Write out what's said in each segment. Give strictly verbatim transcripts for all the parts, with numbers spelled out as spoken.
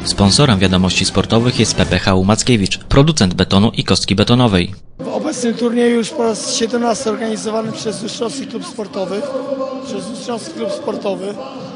Sponsorem wiadomości sportowych jest P P H Mackiewicz, producent betonu i kostki betonowej. W obecnym turnieju już po raz siedemnasty organizowany przez Ustrzowski Klub Sportowy. Przez Ustrzowski Klub Sportowy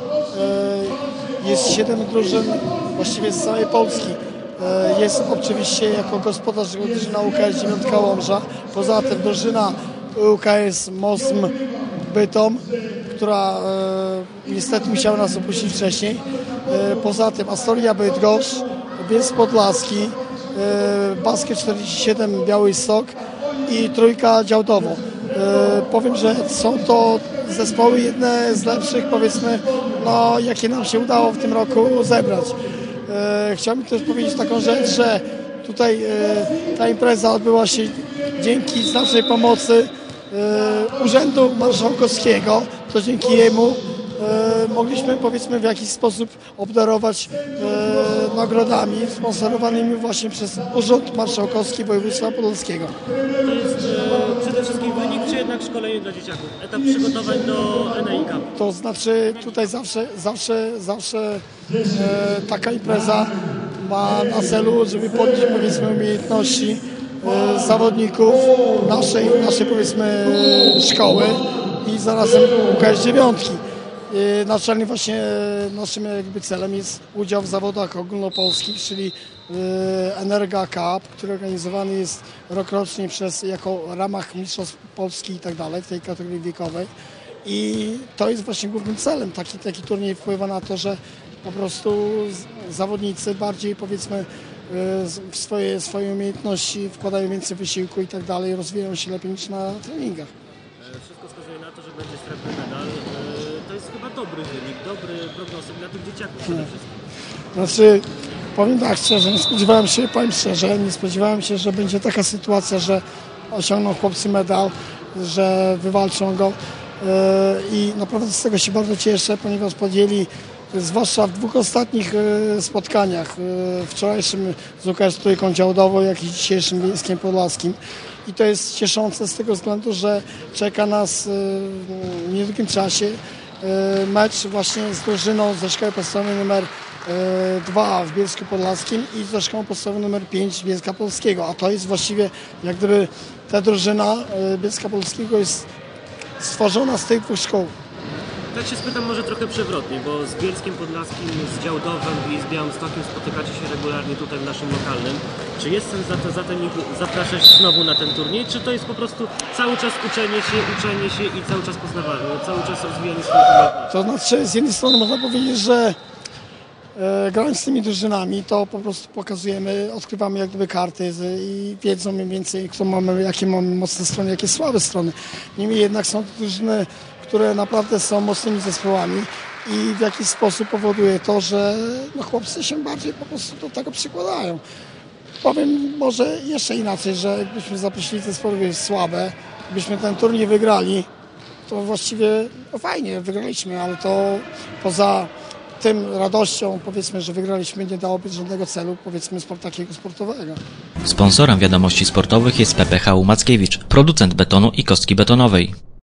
jest siedem drużyn właściwie z całej Polski. Jest oczywiście jako gospodarz drużyna U K S dziewiątka Łomża. Poza tym drużyna U K S Mosm Bytom, która e, niestety musiała nas opuścić wcześniej. E, poza tym Astoria Bydgoszcz, Bielsk Podlaski, e, Basket czterdzieści siedem Białystok i Trójka Działdowo. E, powiem, że są to zespoły jedne z lepszych, powiedzmy, no, jakie nam się udało w tym roku zebrać. E, chciałbym też powiedzieć taką rzecz, że tutaj e, ta impreza odbyła się dzięki znacznej pomocy e, Urzędu Marszałkowskiego. To dzięki jemu e, mogliśmy, powiedzmy, w jakiś sposób obdarować e, nagrodami sponsorowanymi właśnie przez Urząd Marszałkowski Województwa Podlaskiego. To jest e, przede wszystkim wynik, czy jednak szkolenie dla dzieciaków? Etap przygotowań do N A I Cup? To znaczy tutaj zawsze, zawsze, zawsze e, taka impreza ma na celu, żeby podnieść, powiedzmy, umiejętności e, zawodników naszej, naszej, powiedzmy, szkoły i zarazem U K S dziewiątki. Naczelnym właśnie naszym jakby celem jest udział w zawodach ogólnopolskich, czyli Energa Cup, który organizowany jest rokrocznie przez, jako ramach Mistrzostw Polski i tak dalej w tej kategorii wiekowej. I to jest właśnie głównym celem. Taki, taki turniej wpływa na to, że po prostu zawodnicy bardziej, powiedzmy, w swoje, swoje umiejętności wkładają więcej wysiłku i tak dalej, rozwijają się lepiej niż na treningach. Wszystko wskazuje na to, że będzie srebrny medal. To jest chyba dobry wynik, dobry prognostyk dla tych dzieciaków przede wszystkim. Znaczy, powiem tak szczerze, nie spodziewałem się, powiem szczerze, nie spodziewałem się, że będzie taka sytuacja, że osiągną chłopcy medal, że wywalczą go i naprawdę z tego się bardzo cieszę, ponieważ podjęli, zwłaszcza w dwóch ostatnich spotkaniach, wczorajszym z U K S Trójką Działdową, jak i dzisiejszym Bielskiem Podlaskim. I to jest cieszące z tego względu, że czeka nas w niedługim czasie mecz właśnie z drużyną ze szkoły podstawowej numer dwa w Bielsku Podlaskim i ze szkołą podstawową numer pięć Bielska Polskiego. A to jest właściwie, jak gdyby ta drużyna Bielska Polskiego jest stworzona z tych dwóch szkół. Tak się spytam może trochę przewrotnie, bo z Bielskiem Podlaskim, z Działdowem i z Białymstokiem spotykacie się regularnie tutaj w naszym lokalnym. Czy jest sens zatem, zatem ich zapraszać znowu na ten turniej, czy to jest po prostu cały czas uczenie się, uczenie się i cały czas poznawanie, cały czas rozwijanie swoich umiejętności? To znaczy, z jednej strony można powiedzieć, że e, grając z tymi drużynami, to po prostu pokazujemy, odkrywamy jak gdyby karty z, i wiedzą mniej więcej, kto mamy, jakie mamy mocne strony, jakie słabe strony. Niemniej jednak są to drużyny, które naprawdę są mocnymi zespołami i w jakiś sposób powoduje to, że no, chłopcy się bardziej po prostu do tego przykładają. Powiem może jeszcze inaczej, że jakbyśmy zaprosili zespoły słabe, gdybyśmy ten turniej wygrali, to właściwie no fajnie, wygraliśmy, ale to poza tym radością, powiedzmy, że wygraliśmy, nie dałoby żadnego celu, powiedzmy, sport takiego sportowego. Sponsorem wiadomości sportowych jest P P H Mackiewicz, producent betonu i kostki betonowej.